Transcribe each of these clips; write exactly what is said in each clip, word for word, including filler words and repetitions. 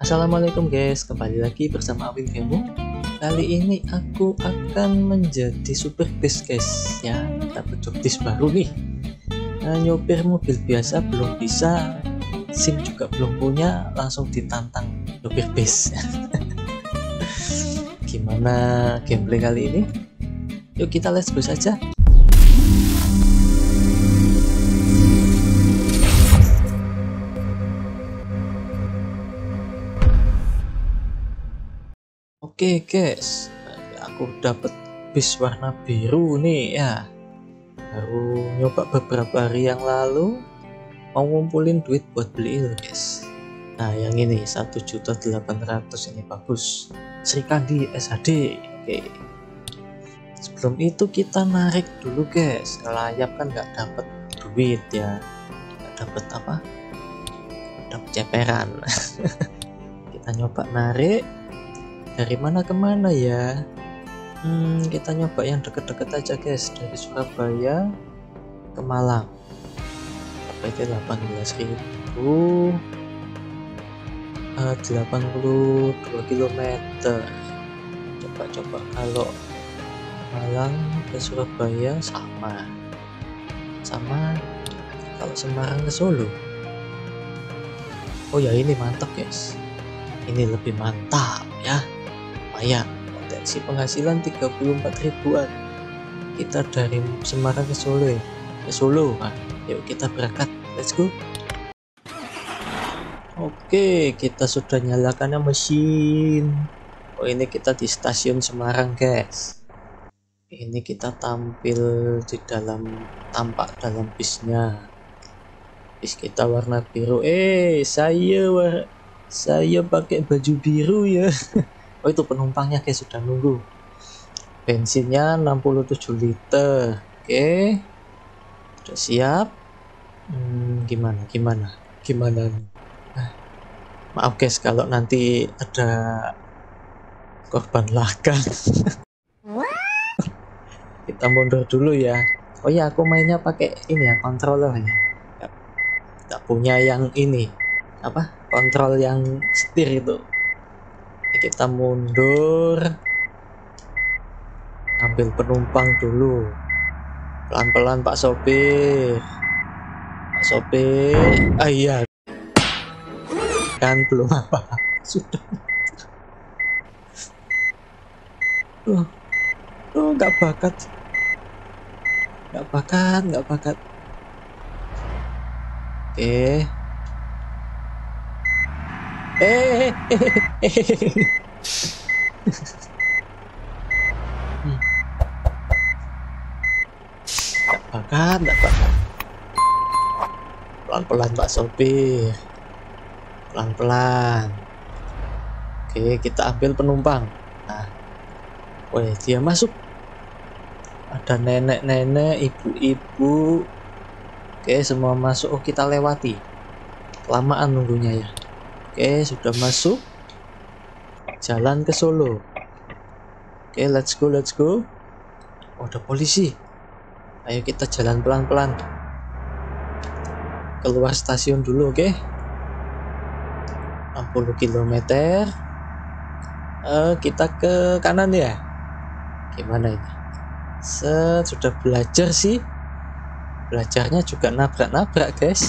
Assalamualaikum guys, kembali lagi bersama Awin Gemu. Kali ini aku akan menjadi super base guys ya, dapat job desk baru nih. Nah, nyopir mobil biasa belum bisa, SIM juga belum punya, langsung ditantang nyopir base. Gimana gameplay kali ini? Yuk kita let's go saja. Oke guys, aku dapat bis warna biru nih ya. Baru nyoba beberapa hari yang lalu, mau ngumpulin duit buat beli ini guys. Nah yang ini satu juta delapan ratus ini bagus, Srikandi S H D. Oke, sebelum itu kita narik dulu guys. Ngelayap kan nggak dapet duit ya, nggak dapet apa, dapet ceperan. Kita nyoba narik dari mana kemana ya. Hmm, kita nyoba yang deket-deket aja guys, dari Surabaya ke Malang. Berarti delapan belas ribu, uh, delapan puluh dua kilometer. Coba-coba kalau Malang ke Surabaya sama sama kalau Semarang ke Solo. Oh ya, ini mantap guys, ini lebih mantap ya. Lumayan, potensi penghasilan tiga puluh empat ribuan. Kita dari Semarang ke Solo ya. ke Solo nah, yuk kita berangkat, let's go. Oke, kita sudah nyalakan mesin. Oh, ini kita di stasiun Semarang guys. Ini kita tampil di dalam, tampak dalam bisnya. Bis kita warna biru. Eh saya war saya pakai baju biru ya. Oh, itu penumpangnya guys, sudah nunggu. Bensinnya enam puluh tujuh liter. Oke, udah siap. Hmm, gimana gimana gimana ah, maaf guys kalau nanti ada korban laka. Kita mundur dulu ya. Oh ya, aku mainnya pakai ini ya, controller ya. Gak punya yang ini apa, kontrol yang setir itu. Kita mundur, ambil penumpang dulu, pelan-pelan Pak Sopir. Pak Sopir, ah iya kan belum apa sudah. Tuh, tuh nggak bakat, nggak bakat, nggak bakat. Oke. Eh, nggak bakat, nggak bakat. Pelan-pelan Pak Sopir, pelan-pelan. Oke, kita ambil penumpang. Nah, woi dia masuk. Ada nenek-nenek, ibu-ibu. Oke, semua masuk. Oh, kita lewati. Kelamaan nunggunya ya. Oke, sudah masuk. Jalan ke Solo. Oke, let's go, let's go. Oh, ada polisi. Ayo kita jalan pelan-pelan. Keluar stasiun dulu, oke. enam puluh kilometer. Uh, kita ke kanan ya. Gimana ini? Set, sudah belajar sih. Belajarnya juga nabrak-nabrak, guys.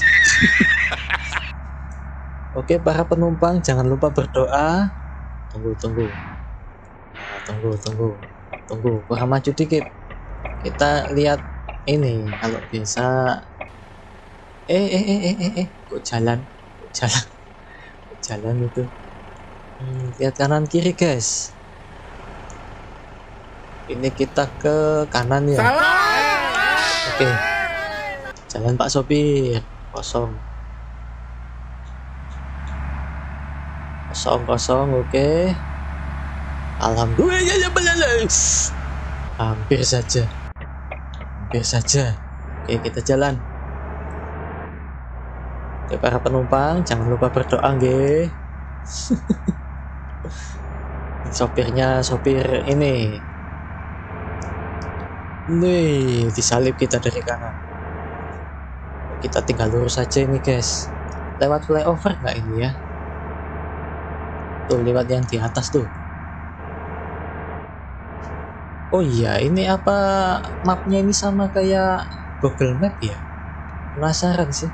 Oke, para penumpang jangan lupa berdoa. Tunggu, tunggu. Nah, tunggu, tunggu. Tunggu, kurang maju dikit. Kita lihat ini, kalau biasa. Eh, eh, eh, eh, eh, eh. Kok jalan? Kok jalan? Kok jalan itu? Hmm, lihat kanan kiri, guys. Ini kita ke kanan ya. Oke. Jalan Pak Sopir. Kosong. Kosong kosong, oke. Alhamdulillah, hampir saja, hampir saja. Oke, kita jalan. Oke, para penumpang jangan lupa berdoa, nggih. Sopirnya sopir ini. Nih, disalip kita dari kanan. Kita tinggal lurus saja ini guys. Lewat flyover nggak ini ya? Tuh lewat yang di atas tuh. Oh iya, ini apa mapnya ini sama kayak Google Map ya? Penasaran sih.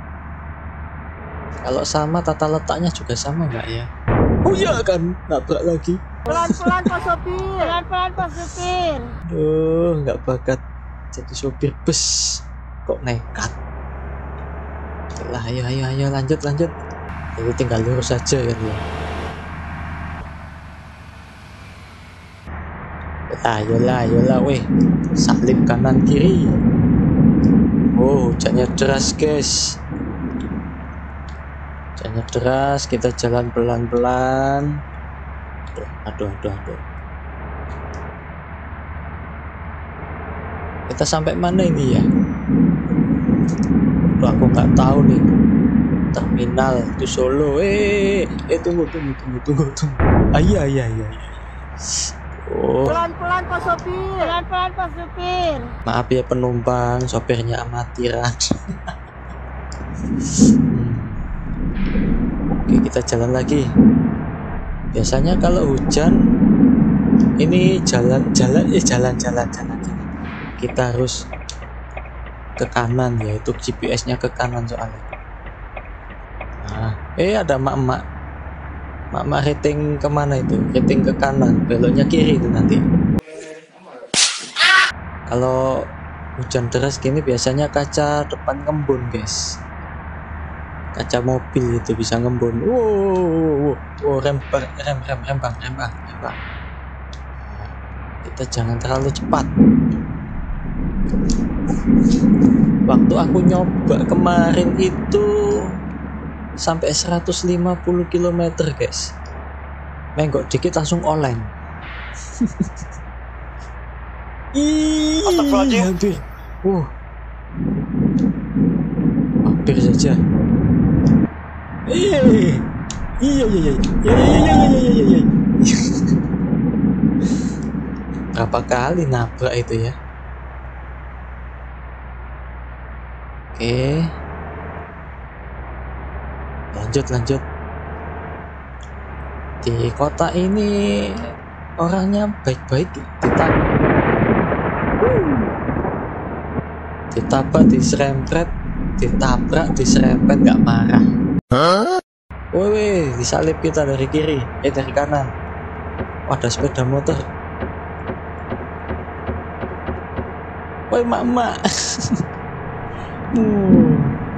Kalau sama tata letaknya juga sama nggak ya? Oh iya kan, nabrak lagi. Pelan-pelan Pak Sopir. Pelan-pelan Pak Sopir. Duh, nggak bakat jadi sopir bus. Kok nekat? Lah, ayo, ayo, ayo, lanjut, lanjut. Jadi tinggal lurus saja kan ya. Ayolah, ayolah, weh. Salib kanan kiri. Oh, hujannya deras, guys. Hujannya deras, kita jalan pelan-pelan. Aduh, aduh, aduh. Kita sampai mana ini ya? Aduh, aku nggak tahu nih. Terminal itu Solo. Eh, eh tunggu, tunggu, tunggu, tunggu, tunggu. Ayah, ayah, ayah. Oh. Pelan-pelan Pak Sopir. Pelan-pelan Pak Sopir. Maaf ya penumpang, sopirnya amatiran. hmm. Oke, kita jalan lagi. Biasanya kalau hujan ini jalan-jalan eh jalan-jalan jalan jalan. Kita harus ke kanan, yaitu G P S-nya ke kanan soalnya. Nah, eh ada mak-mak. Mak-mak rating kemana itu? Rating ke kanan, beloknya kiri itu nanti. Kalau hujan deras gini biasanya kaca depan ngembun, guys. Kaca mobil itu bisa ngembun. Wow, wow, wow, wow. rem, rem, rem, rem, rem, bang, rem, bang, rem, bang. Kita jangan terlalu cepat. Waktu aku nyoba kemarin itu sampai seratus lima puluh kilometer, guys. Menggok dikit langsung oleng. Ih, hampir. Uh. Hampir saja. Iya, iya, iya, iya, iya, iya, iya, iya. Berapa kali nabrak itu ya? Oke. Lanjut, lanjut. Di kota ini orangnya baik-baik, ditabrak, ditabrak, diserempet, ditabrak, diserempet, nggak marah. Hah? Woi, disalip kita dari kiri, eh dari kanan. Oh, ada sepeda motor. Woi, mak-mak. hmm.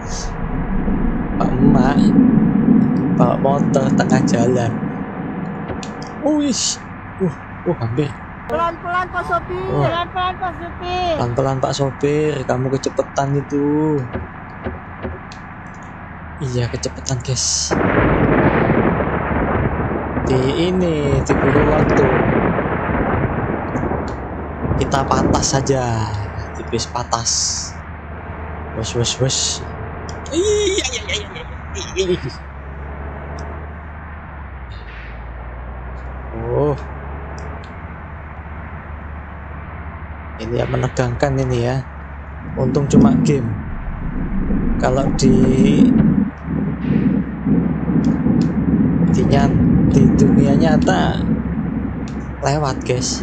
Mak-mak bawa motor tengah jalan. Wih, uh, uh, hampir. Pelan-pelan Pak Sopir. Oh. Pelan-pelan Pak Sopir. Pelan-pelan Pak Sopir, kamu kecepatan itu. Iya, kecepatan, guys. Di ini, diburu waktu. Kita patas saja, tipis patas. Wes, wes, wes. Iya, iya, iya, iya, iya. Oh, ini yang menegangkan ini ya. Untung cuma game. Kalau di di, nyat, di dunia nyata lewat, guys.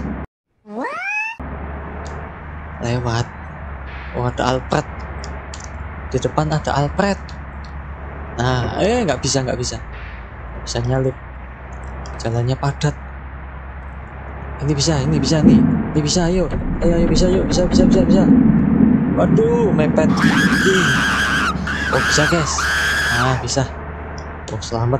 Lewat. Oh, ada Alfred. Di depan ada Alfred. Nah, eh nggak bisa, nggak bisa. Bisa nyalip. Jalannya padat. Ini bisa, ini bisa nih. Ini bisa, ayo. Ayo, ayo bisa, yuk. Bisa, bisa, bisa, bisa. Waduh, mepet. Oh, bisa, guys. Nah, bisa. Oh, selamat.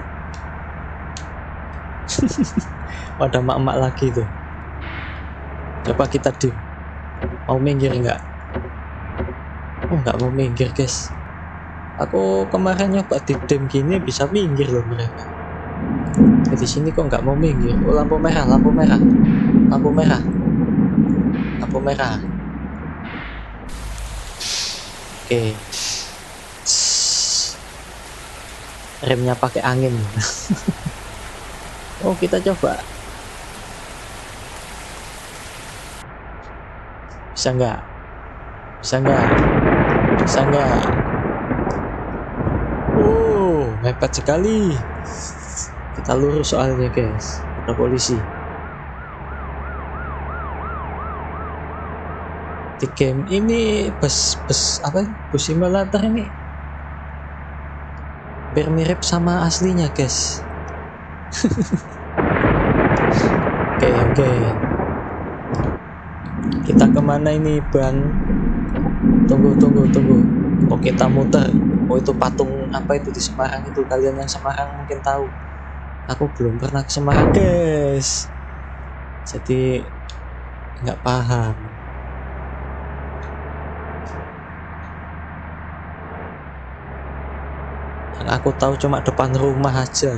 Ada mak-mak lagi tuh. Coba kita dim. Mau minggir nggak? Oh, nggak mau minggir, guys. Aku kemarin nyoba di dim gini bisa minggir loh mereka. Di sini kok nggak mau minggir? Oh, lampu merah, lampu merah, lampu merah, lampu merah. Oke, remnya pakai angin. Oh, kita coba. Bisa nggak? Bisa nggak? Bisa nggak? Oh, mepet sekali. Kita lurus soalnya guys, ada polisi. Di game ini bus bus apa bus simulator ini hampir mirip sama aslinya guys. Oke oke, kita kemana ini bang? Tunggu tunggu tunggu. Oh kita muter. Oh itu patung apa itu di Semarang itu, kalian yang Semarang mungkin tahu. Aku belum pernah ke Semarang guys, jadi nggak paham. Yang aku tahu cuma depan rumah aja.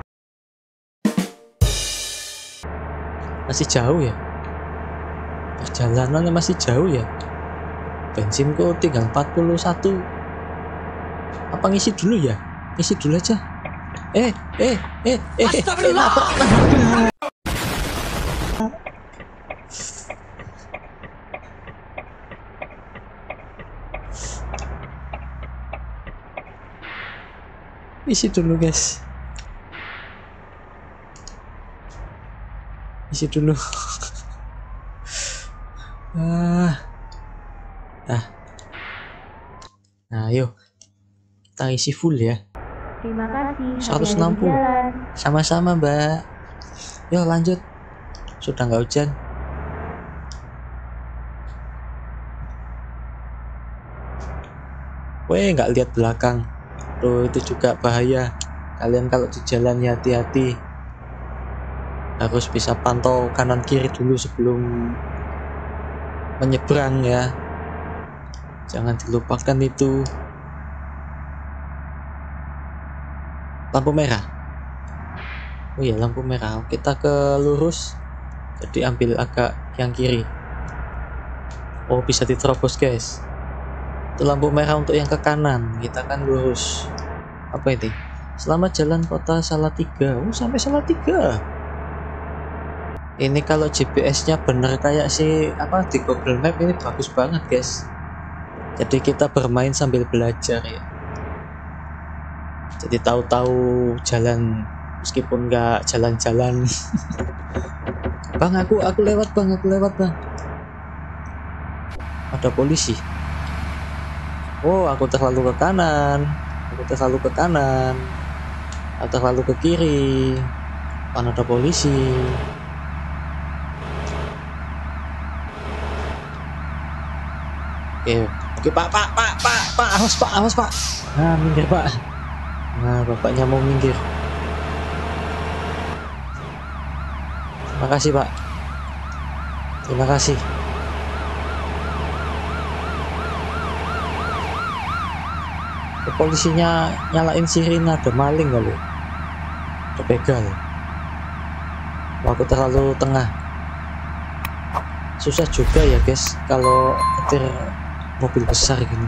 Masih jauh ya, perjalanannya masih jauh ya. Bensinku tinggal empat puluh satu. Apa ngisi dulu ya? Ngisi dulu aja. Eh, eh, eh, eh, Astagfirullah. Eh, isi dulu guys, isi dulu. ah, ah, nah yuk kita isi full ya. Terima kasih. seratus enam puluh. Sama-sama mbak. Yuk lanjut. Sudah nggak hujan. Weh nggak lihat belakang. Tuh itu juga bahaya. Kalian kalau di jalan ya hati-hati. Harus bisa pantau kanan kiri dulu sebelum menyeberang ya. Jangan dilupakan itu. Lampu merah. Oh iya lampu merah. Kita ke lurus. Jadi ambil agak yang kiri. Oh bisa diterobos guys. Itu lampu merah untuk yang ke kanan. Kita kan lurus. Apa ini? Selamat jalan kota Salatiga. Oh sampai Salatiga. Ini kalau G P S-nya bener kayak si apa di Google Map ini bagus banget guys. Jadi kita bermain sambil belajar ya. Jadi tahu-tahu jalan meskipun nggak jalan-jalan. Bang aku aku lewat bang aku lewat bang. Ada polisi. Oh aku terlalu ke kanan. Aku terlalu ke kanan. Aku terlalu ke kiri. Kan ada polisi. Oke oke pak pak pak pak pak awas pak awas pak. Nah minggir pak. Nah bapaknya mau minggir. Terima kasih pak. Terima kasih. Polisinya nyalain sirine, ada maling kali. Ada begal. Aku terlalu tengah. Susah juga ya guys kalau nyetir mobil besar gini.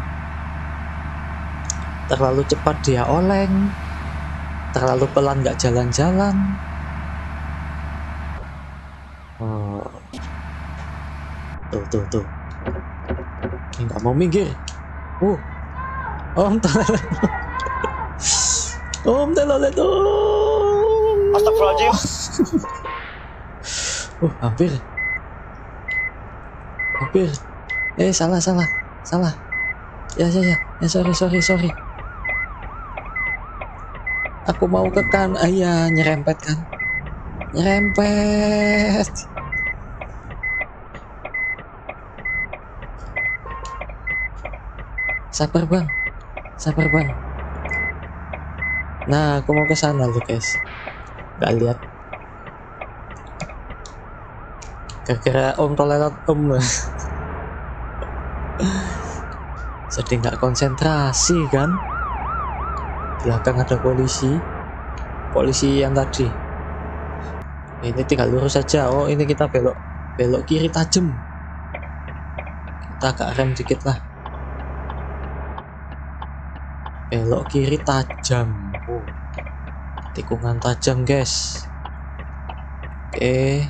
Terlalu cepat dia oleng, terlalu pelan nggak jalan-jalan. Oh, tuh tuh tuh, ini nggak mau minggir. Uh, om telolet, om telolet, om. Astagfirullahaladzim. Uh, hampir, hampir. Eh salah salah salah. Ya ya ya, ya sorry sorry sorry. Aku mau ke kan, ayah nyerempet kan, nyerempet. Sabar bang, sabar bang. Nah, aku mau ke sana loh guys. Gak lihat. Gara-gara om toilet om. Jadi nggak konsentrasi kan. Belakang ada polisi, polisi yang tadi. Ini tinggal lurus saja. Oh ini kita belok belok kiri tajam. Kita agak rem dikit lah. Belok kiri tajam. Oh, tikungan tajam guys. Oke.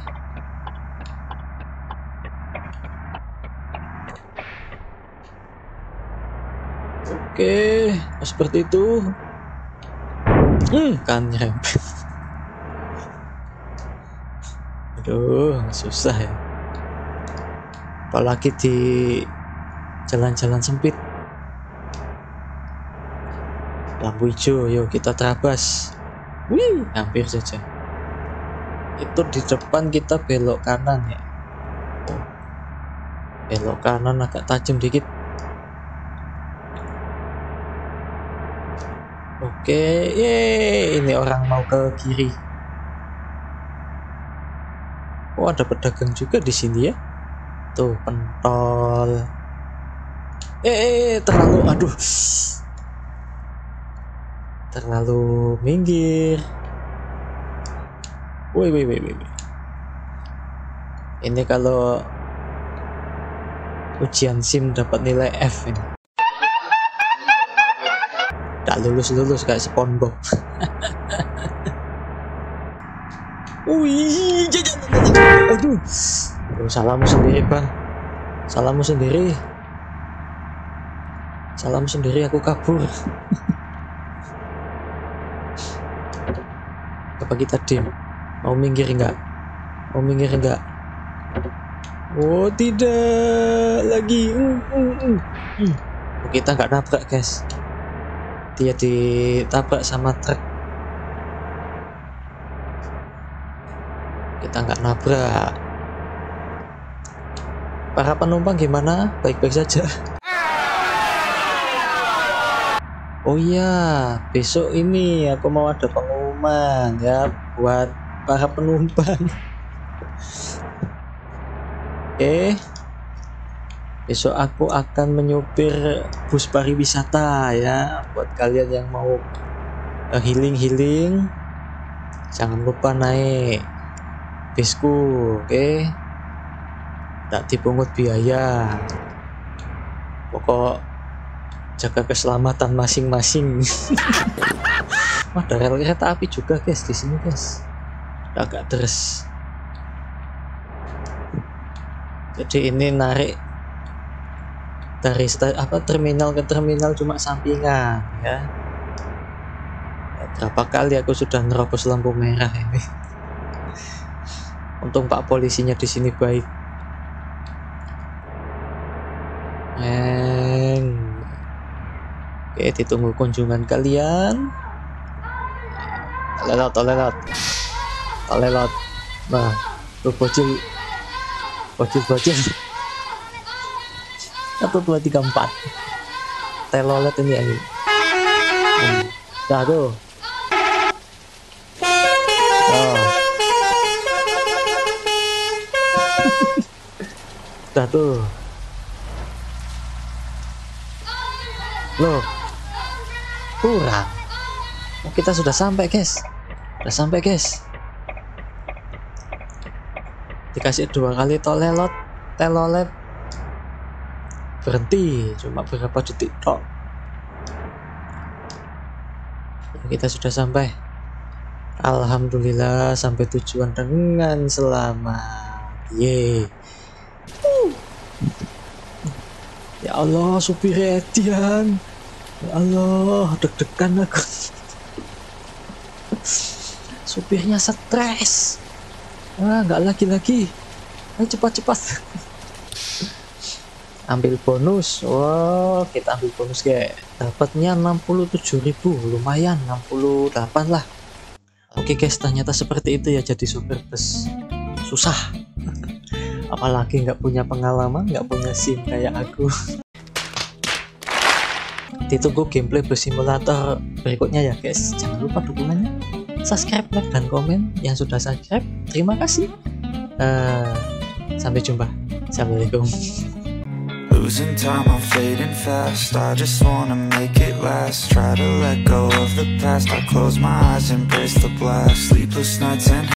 Oke, seperti itu. Hmm, kan nyerempet. Aduh, susah ya. Apalagi di jalan-jalan sempit. Lampu hijau, yuk kita terabas. Wih, hampir saja. Itu di depan kita belok kanan ya. Oh, belok kanan agak tajam dikit. Oke, yeay, ini orang mau ke kiri. Oh, ada pedagang juga di sini ya. Tuh, pentol. Eh, eh terlalu, aduh. Terlalu minggir. Woi, woi, woi, woi. Ini kalau ujian SIM dapat nilai F ini. Tak lulus-lulus kayak SpongeBob. Wih, jajan. Aduh. Aduh, salahmu sendiri, Bang. Salahmu sendiri. Salahmu sendiri, aku kabur. Apa kita dim? Mau minggir enggak? Mau minggir enggak? Oh, tidak lagi. Uh, uh, uh. Hmm. Kita nggak nabrak, guys. Dia ditabrak sama truk. Kita nggak nabrak. Para penumpang gimana? Baik-baik saja. Oh iya, besok ini aku mau ada pengumuman ya buat para penumpang. Oke, besok aku akan menyupir bus pariwisata ya. Buat kalian yang mau healing-healing, jangan lupa naik bisku, oke? Tak dipungut biaya. Pokok jaga keselamatan masing-masing. Wah, ada rel kereta api juga, guys, di sini, guys. Agak deres. Jadi ini narik dari apa terminal ke terminal cuma sampingan ya. Berapa kali aku sudah nerobos lampu merah ini. Untung Pak polisinya di sini baik. Neng. Oke, ditunggu kunjungan kalian. Lelot, lelot, lelot. Nah, tuh bocil, bocil, bocil. Satu, dua, tiga, empat. Telolet ini yang ini. Hmm. Dah tuh. Oh. Dah tuh. Loh, kurang. Oh, kita sudah sampai, guys. Sudah sampai, guys. Dikasih dua kali tolelot, telolet. Berhenti, cuma beberapa detik tok. Kita sudah sampai. Alhamdulillah sampai tujuan dengan selamat. Yeay. Uh. Ya Allah, supir Edian. Ya Allah, deg-degan aku. Supirnya stres. Ah, nggak lagi-lagi. Ayo cepat-cepat. Ambil bonus. Wow, kita ambil bonus, guys. Dapatnya enam puluh tujuh ribu, lumayan. Enam puluh delapan lah. Oke, guys, ternyata seperti itu ya jadi supir bus. Susah. Apalagi nggak punya pengalaman, nggak punya SIM kayak aku. Ditunggu gameplay bus simulator berikutnya ya, guys. Jangan lupa dukungannya, subscribe, like, dan komen. Yang sudah subscribe, terima kasih. uh, Sampai jumpa. Assalamualaikum. Losing time, I'm fading fast. I just wanna make it last. Try to let go of the past. I close my eyes, embrace the blast. Sleepless nights and